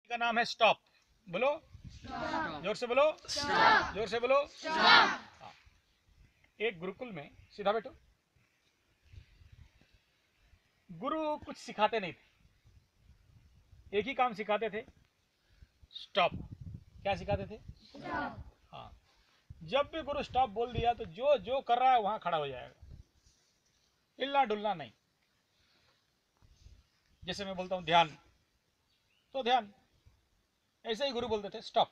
का नाम है स्टॉप। बोलो जोर से बोलो, जोर से बोलो। एक गुरुकुल में, सीधा बैठो, गुरु कुछ सिखाते नहीं थे, एक ही काम सिखाते थे, स्टॉप। क्या सिखाते थे? हाँ, जब भी गुरु स्टॉप बोल दिया तो जो जो कर रहा है वहां खड़ा हो जाएगा, हिलना डुलना नहीं। जैसे मैं बोलता हूं ध्यान, तो ध्यान, ऐसे ही गुरु बोलते थे स्टॉप।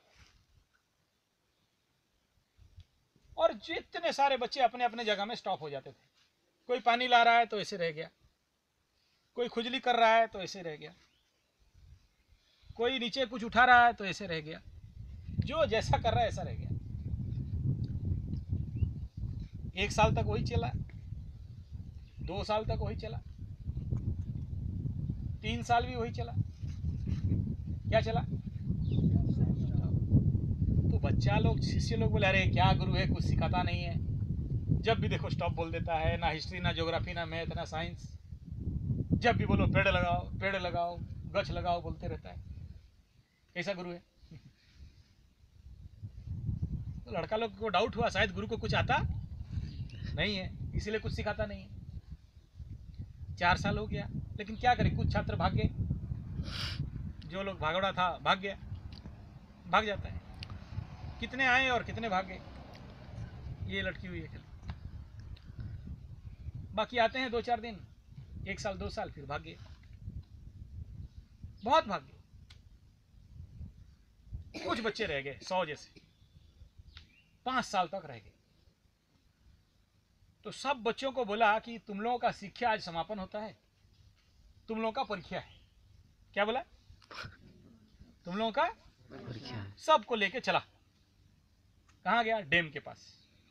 और जितने सारे बच्चे अपने अपने जगह में स्टॉप हो जाते थे। कोई पानी ला रहा है तो ऐसे रह गया, कोई खुजली कर रहा है तो ऐसे रह गया, कोई नीचे कुछ उठा रहा है तो ऐसे रह गया, जो जैसा कर रहा है ऐसा रह गया। 1 साल तक वही चला, 2 साल तक वही चला, 3 साल भी वही चला। क्या चला? तो बच्चा लोग, शिष्य लोग बोले अरे क्या गुरु है, कुछ सिखाता नहीं है, जब भी देखो स्टॉप बोल देता है, ना हिस्ट्री ना ज्योग्राफी ना मैथ ना साइंस, जब भी बोलो पेड़ लगाओ पेड़ लगाओ गछ लगाओ बोलते रहता है। कैसा गुरु है? तो लड़का लोग को डाउट हुआ शायद गुरु को कुछ आता नहीं है, इसीलिए कुछ सिखाता नहीं है। 4 साल हो गया, लेकिन क्या करें, कुछ छात्र भाग गए, जो लोग भागड़ा था भाग गया, भाग जाता है। कितने आए और कितने भाग गए, ये लटकी हुई है खाली। बाकी आते हैं 2-4 दिन, 1 साल 2 साल, फिर भाग गए, बहुत भाग गए। कुछ बच्चे रह गए 100 जैसे, 5 साल तक रह गए। तो सब बच्चों को बोला कि तुम लोगों का शिक्षा आज समापन होता है, तुम लोगों का परीक्षा है। क्या बोला? तुम लोगों का परीक्षा है। सबको लेके चला, कहाँ गया? डैम के पास।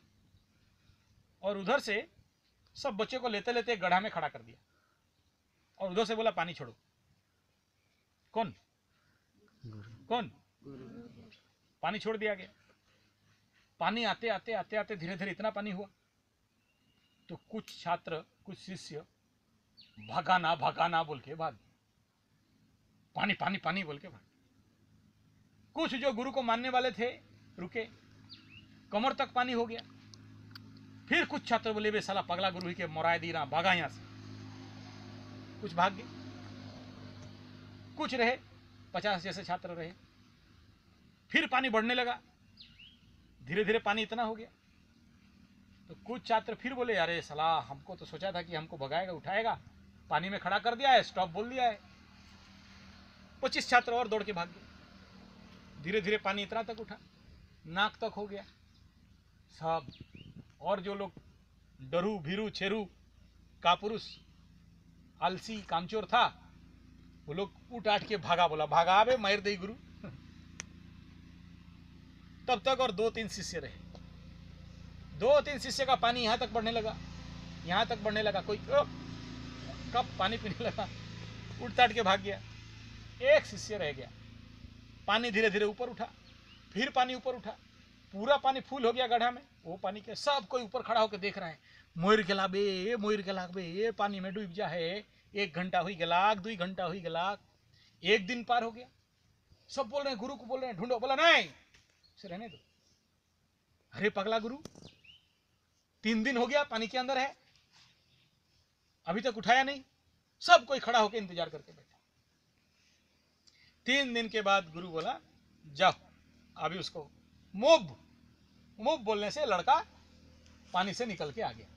और उधर से सब बच्चों को लेते लेते गड्ढा में खड़ा कर दिया, और उधर से बोला पानी छोड़ो। कौन? कौन? पानी छोड़ दिया गया। पानी आते आते आते आते धीरे धीरे इतना पानी हुआ तो कुछ छात्र, कुछ शिष्य भगाना भगाना बोल के भाग, पानी पानी पानी बोल के भाग। कुछ जो गुरु को मानने वाले थे रुके, कमर तक पानी हो गया। फिर कुछ छात्र बोले बे साला पगला गुरु ही के मोराए दी रहा, भागा यहां से। कुछ भाग गए, कुछ रहे, 50 जैसे छात्र रहे। फिर पानी बढ़ने लगा, धीरे धीरे पानी इतना हो गया तो कुछ छात्र फिर बोले अरे साला हमको तो सोचा था कि हमको भगाएगा उठाएगा, पानी में खड़ा कर दिया है, स्टॉप बोल दिया है। 25 छात्र और दौड़ के भाग गए। धीरे धीरे पानी इतना तक उठा, नाक तक हो गया सब। और जो लोग डरू भीरू छेरू कापुरुष आलसी कामचोर था, वो लोग उठ आट के भागा, बोला भागा बे मार दे गुरु। तब तक और 2-3 शिष्य रहे। 2-3 शिष्य का पानी यहां तक बढ़ने लगा, यहां तक बढ़ने लगा। कोई कब पानी पीने लगा, उठ ताट के भाग गया। एक शिष्य रह गया। पानी धीरे धीरे ऊपर उठा, फिर पानी ऊपर उठा, पूरा पानी फुल हो गया गड्ढा में। वो पानी के सब कोई ऊपर खड़ा होकर देख रहा है, मोर गला बे, मोर गला बे, ये पानी में डूब जा है। 1 घंटा हुई गलाक, 2 घंटा हुई गलाक, 1 दिन पार हो गया। सब बोल रहे हैं, गुरु को बोल रहे हैं ढूंढो। बोला नहीं, उसे रहने दो। अरे पगला गुरु, 3 दिन हो गया पानी के अंदर है, अभी तक उठाया नहीं। सब कोई खड़ा होकर इंतजार करके बैठा। 3 दिन के बाद गुरु बोला जाओ, अभी उसको मूव। मूव बोलने से लड़का पानी से निकल के आ गया।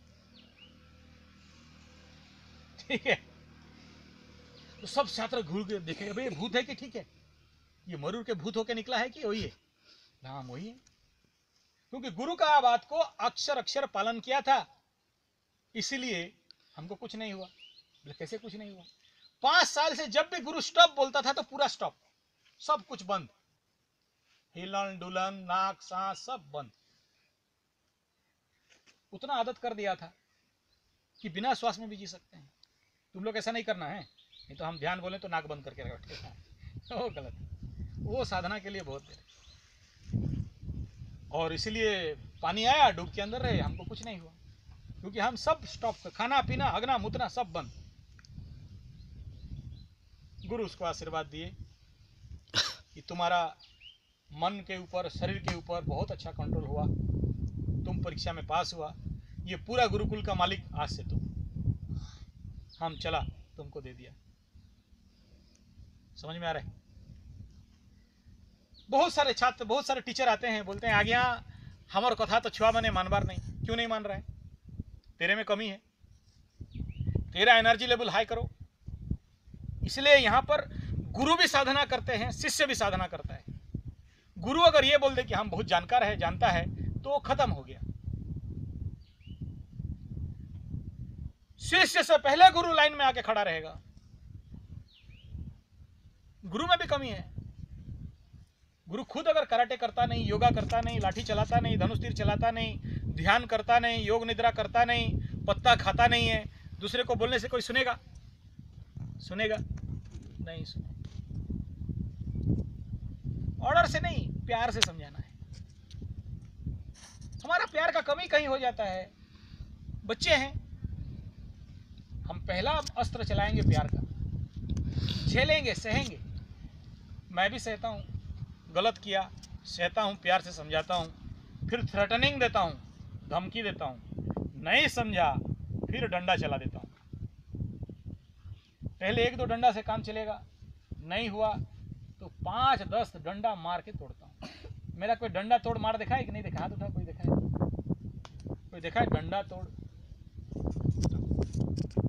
ठीक है, तो सब छात्र घूर के देखे, अबे ये भूत है कि ठीक है, ये मरूर के भूत होके निकला है कि वही है? नाम वही है, क्योंकि गुरु का बात को अक्षर अक्षर पालन किया था, इसीलिए हमको कुछ नहीं हुआ। बोले कैसे कुछ नहीं हुआ? 5 साल से जब भी गुरु स्टॉप बोलता था तो पूरा स्टॉप, सब कुछ बंद, हिलन डुलन नाक सांस सब बंद। उतना आदत कर दिया था कि बिना श्वास में भी जी सकते हैं। तुम लोग ऐसा नहीं करना है, नहीं तो हम ध्यान बोले तो नाक बंद करके बैठे हैं, वो गलत है। वो साधना के लिए बहुत है। और इसलिए पानी आया, डूब के अंदर रहे, हमको कुछ नहीं हुआ, क्योंकि हम सब स्टॉप, खाना पीना हगना मुतना सब बंद। गुरु उसको आशीर्वाद दिए, तुम्हारा मन के ऊपर, शरीर के ऊपर बहुत अच्छा कंट्रोल हुआ, तुम परीक्षा में पास हुआ। ये पूरा गुरुकुल का मालिक आज से तुम, हम चला तुमको दे दिया। समझ में आ रहा है? बहुत सारे छात्र, बहुत सारे टीचर आते हैं, बोलते हैं आज्ञा हमारे कथा तो छुआ मैंने मानबार नहीं। क्यों नहीं मान रहा है? तेरे में कमी है, तेरा एनर्जी लेवल हाई करो। इसलिए यहां पर गुरु भी साधना करते हैं, शिष्य भी साधना करता है। गुरु अगर ये बोल दे कि हम बहुत जानकार है, जानता है, तो खत्म हो गया। शिष्य से पहले गुरु लाइन में आके खड़ा रहेगा। गुरु में भी कमी है। गुरु खुद अगर कराटे करता नहीं, योगा करता नहीं, लाठी चलाता नहीं, धनुष तीर चलाता नहीं, ध्यान करता नहीं, योग निद्रा करता नहीं, पत्ता खाता नहीं है, दूसरे को बोलने से कोई सुनेगा? सुनेगा नहीं। सुने ऑर्डर से नहीं, प्यार से समझाना है। हमारा प्यार का कमी कहीं हो जाता है। बच्चे हैं, हम पहला अस्त्र चलाएंगे प्यार का, झेलेंगे, सहेंगे। मैं भी सहता हूँ, गलत किया सहता हूँ, प्यार से समझाता हूँ, फिर थ्रेटनिंग देता हूँ, धमकी देता हूँ, नहीं समझा फिर डंडा चला देता हूँ। पहले 1-2 डंडा से काम चलेगा, नहीं हुआ तो 5-10 डंडा मार के तोड़ता हूँ। मेरा कोई डंडा तोड़ मार देखा है कि नहीं देखा? हाथ उठा, कोई देखा है? कोई देखा है डंडा तोड़?